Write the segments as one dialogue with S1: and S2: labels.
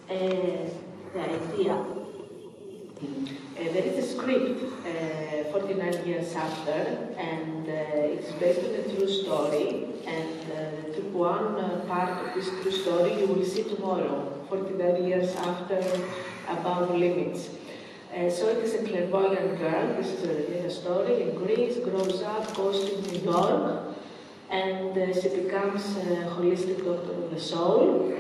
S1: The idea. There is a script 49 years after, and it's based on a true story. And one part of this true story you will see tomorrow, 49 years after, Above Limits. So it is a clairvoyant girl. This is a story in Greece, grows up, goes to New York, and she becomes a holistic doctor of the soul.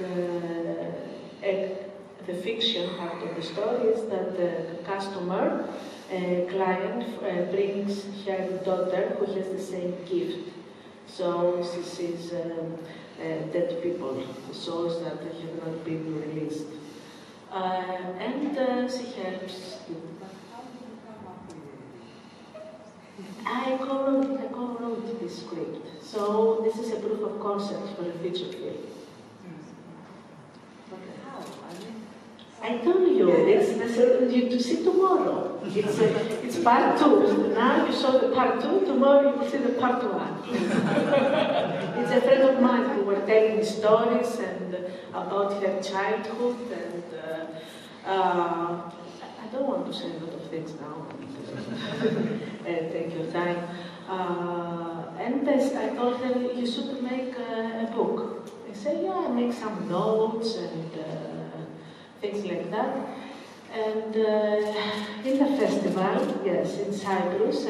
S1: And the fiction part of the story is that the customer, client, brings her daughter who has the same gift. So she sees dead people, the souls that have not been released. And she helps. I co-wrote this script. So this is a proof of concept for a feature film. I told you, you to see tomorrow. It's part 2. Now you saw the part 2, tomorrow you will see the part 1. It's a friend of mine who were telling me stories and about her childhood, and I don't want to say a lot of things now. Take your time. And I told her, you should make a book. I said, yeah, I make some notes and things like that. And in the festival, yes, in Cyprus,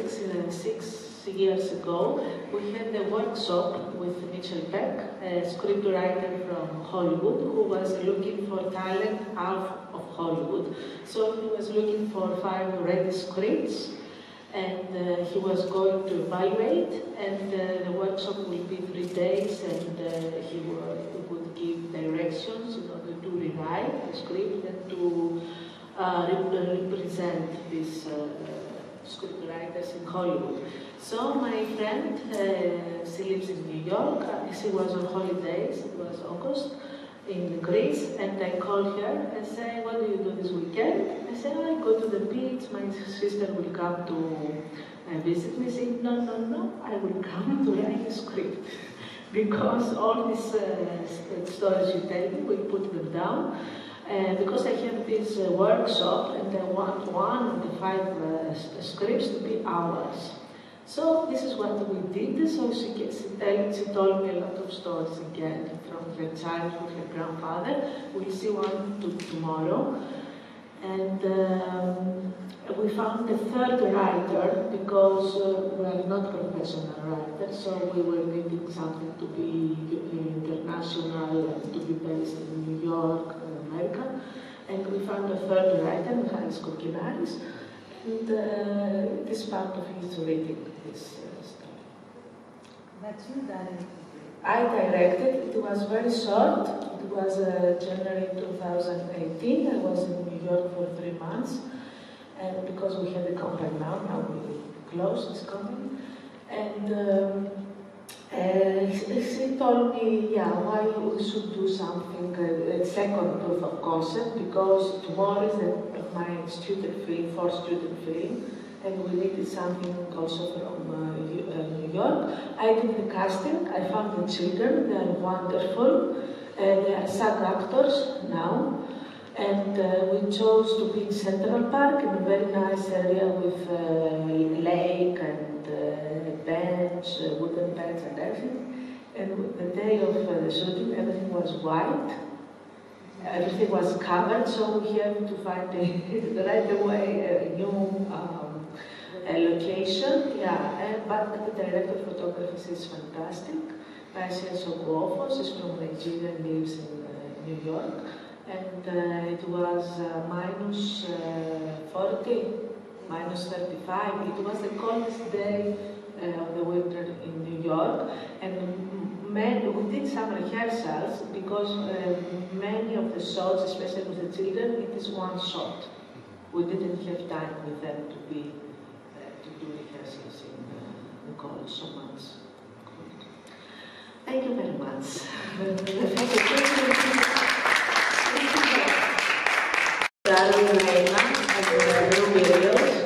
S1: 6 years ago, we had a workshop with Mitchell Beck, a scriptwriter from Hollywood, who was looking for talent out of Hollywood. So he was looking for 5 ready scripts, and he was going to evaluate, and the workshop will be 3 days, and he would give directions in order to rewrite the script and to represent these scriptwriters in Hollywood. So my friend, she lives in New York, she was on holidays, it was August, in Greece, and I called her and said, what do you do this weekend? I said, I go to the beach, my sister will come to visit me. She said, no, I will come to write a script. Because all these stories you tell me, we put them down. Because I have this workshop, and I want one of the 5 scripts to be ours. So this is what we did. So she told me a lot of stories again from her childhood, her grandfather. We'll see one tomorrow. And we found a 3rd writer because we are not professional writers, so we were needing something to be international and to be based in New York, America. And we found a 3rd writer, Michalis Kokinaris, and it is part of his reading this story.
S2: That's you directed?
S1: I directed. It was very short. It was January 2018. I was in New York for 3 months. And because we have the company now we closed this company. And she told me, yeah, why we should do something, a second proof of concept, because tomorrow is my student film, 4th student film, and we needed something also from New York. I did the casting, I found the children, they are wonderful, they are SAG actors now. And we chose to be in Central Park, in a very nice area with a lake and a bench, wooden bench and everything. And the day of the shooting, everything was white. Everything was covered, so we have to find right away a new location. Yeah, but the director of photography is fantastic. Paisias Oguofos is from Nigeria and lives in New York. And it was minus 40, minus 35. It was the coldest day of the winter in New York. And we did some rehearsals because many of the shots, especially with the children, it is one shot. We didn't have time with them to do rehearsals in the cold so much. Thank you very much. Darwin Reina Don't.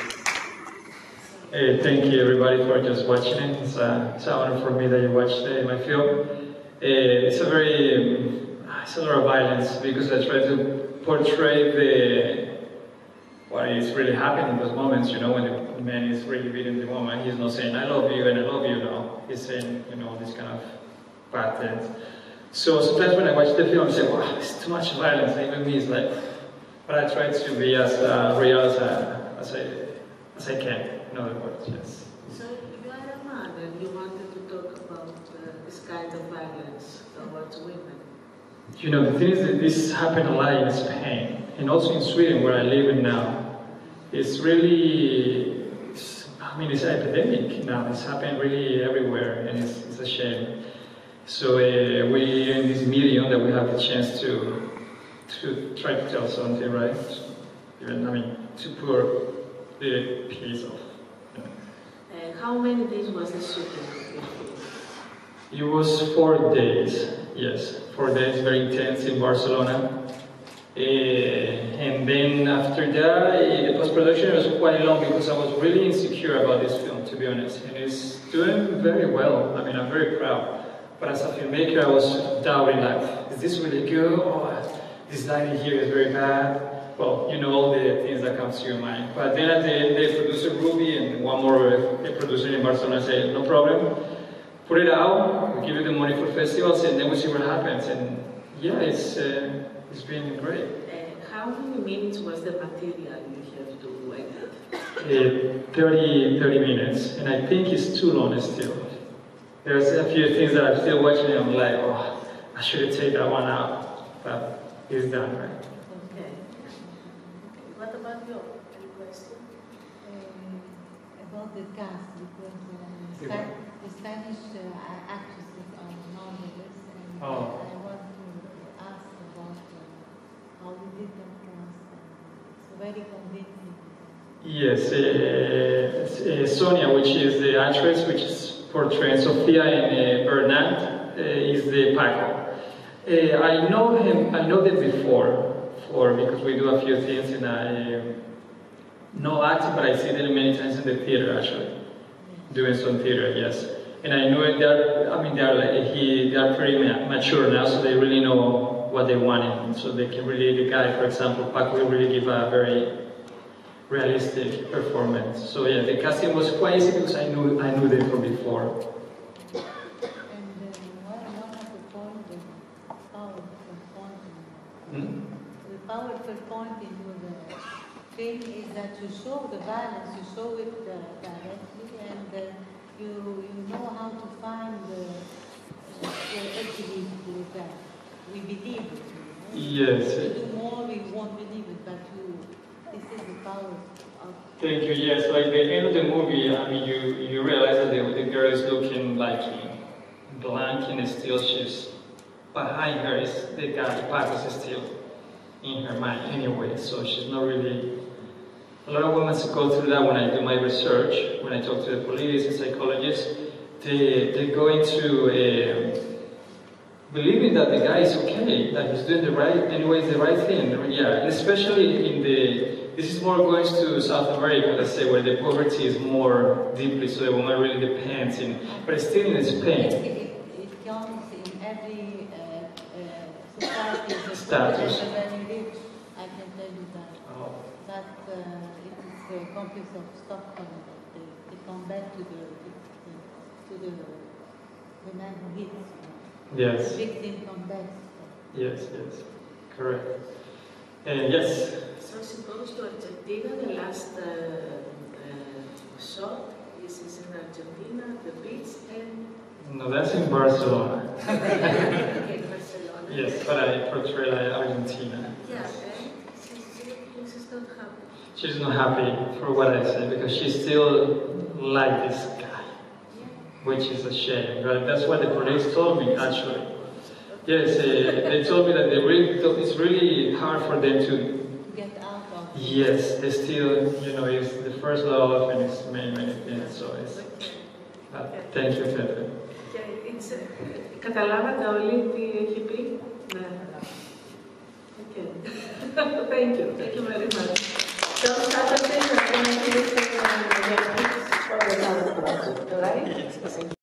S3: Thank you everybody for just watching it. It's an honor for me that you watched my film. It's a very it's a lot of violence because I try to portray what is really happening in those moments, you know, when the man is really beating the woman. He's not saying, I love you and I love you, no. He's saying, you know, this kind of bad things. So sometimes when I watch the film, I say, wow, it's too much violence. Even me, it's like, but I try to be as real as I can, in other words, yes.
S1: So you are a man and you wanted to talk about this kind of violence towards women.
S3: You know, the thing is that this happened a lot in Spain, and also in Sweden, where I live in now. It's really, it's epidemic now. It's happening really everywhere, and it's a shame. So we, in this medium, that we have the chance to try to tell something, right? Even, to put the piece of.
S1: How many days was the shooting?
S3: It was 4 days, yes. 4 days, very intense in Barcelona. And then after that, the post-production was quite long because I was really insecure about this film, to be honest. And it's doing very well. I'm very proud. But as a filmmaker, I was doubting, like, is this really good? Oh, this lighting here is very bad. Well, you know all the things that come to your mind. But then at the end, the producer Ruby and one more producer in Barcelona said, no problem, put it out, we give you the money for festivals, and then we see what happens. And yeah, it's been great.
S1: How many minutes was the material you have to edit?
S3: 30 minutes, and I think it's too long still. There's a few things that I'm still watching and I'm like, oh, I should have taken that one out, but it's done, right?
S1: Okay. What about you? Any question?
S2: About the cast, because the Spanish actresses are marvelous, and I want to ask about how you did that cast. It's very convincing.
S3: Yes, Sonia, which is the actress, which is portraying Sofia and Bernat, is the Paco. I know them before because we do a few things, and I know acting, but I see them many times in the theater actually, doing some theater, yes. And I know they are pretty mature now, so they really know what they want, and so they can really, the guy, for example, Paco, will really give a very realistic performance. So yeah, the casting was quite easy because I knew them from before.
S2: And one of the points, the powerful point into the film is that you show the violence, you show it directly, and you know how to find the equilibrium with that. We believe it.
S3: Yes.
S2: If you do more, we won't believe it, but this is the power of...
S3: Thank you, yes. So at the end of the movie, you realize that the girl is looking like blank and still she's behind her is the guy, Paco is still in her mind anyway, so she's not really... A lot of women go through that when I do my research, when I talk to the police and psychologists, they go into believing that the guy is okay, that he's doing the right thing. Yeah, especially in this is more going to South America, let's say, where the poverty is more deeply, so the woman really depends but still in Spain.
S2: It comes in every society,
S3: status.
S2: Very rich, I can tell you that.
S3: Oh.
S2: But it is the complex of Stockholm that they come back to the man who hits.
S3: Yes.
S2: The victim comes back.
S3: Yes, correct. And yes.
S1: So suppose to Argentina, the last shot is in Argentina, the beach, and...
S3: No, that's in Barcelona.
S1: Okay, Barcelona.
S3: Yes, but I portray Argentina.
S1: Yeah, and she's not happy.
S3: She's not happy for what I said because she still likes this guy, which is a shame. Right? That's what the police told me, actually. Yes, they told me that it's really hard for them to
S2: get out of.
S3: Yes, they still, it's the first love and it's many things. So it's. Thank you, Pepe.
S1: Καταλάβατε όλοι τι έχει πει? Ναι. Okay. Thank you. Thank you very much. So Saturday, we're going to listen to the next for the project, right?